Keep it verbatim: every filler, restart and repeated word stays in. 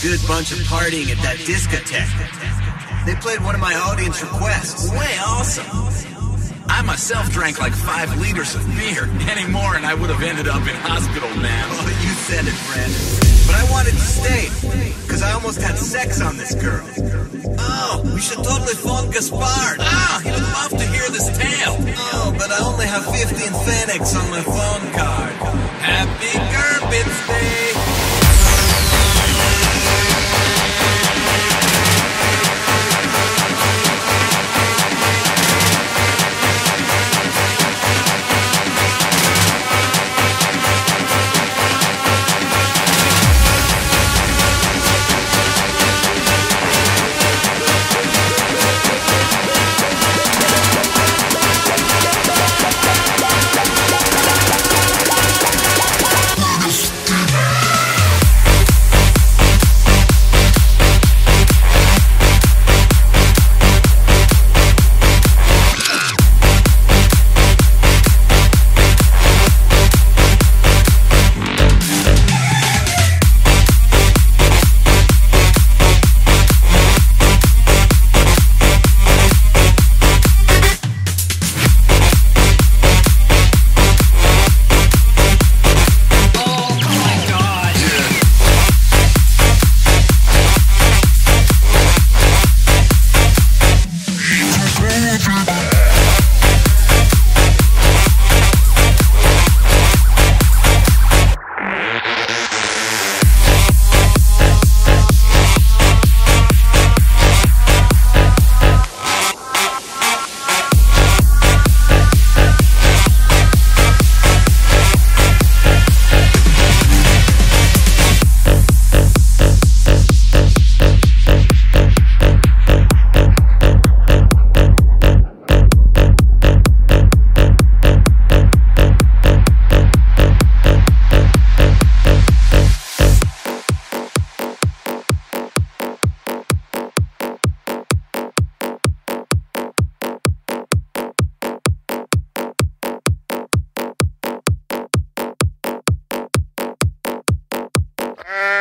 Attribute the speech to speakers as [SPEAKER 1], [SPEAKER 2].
[SPEAKER 1] good bunch of partying at that discotheque. They played one of my audience requests.
[SPEAKER 2] Way awesome. I myself drank like five liters of beer. Any more and I would have ended up in hospital, man.
[SPEAKER 1] Oh, you said it, Brandon. But I wanted to stay, because I almost had sex on this girl.
[SPEAKER 2] Oh, we should totally phone Gaspard. Ah, he would love to hear this tale.
[SPEAKER 1] Oh, but I only have fifteen Phoenix on my phone card.
[SPEAKER 2] Happy Garbage Day.
[SPEAKER 3] Uh...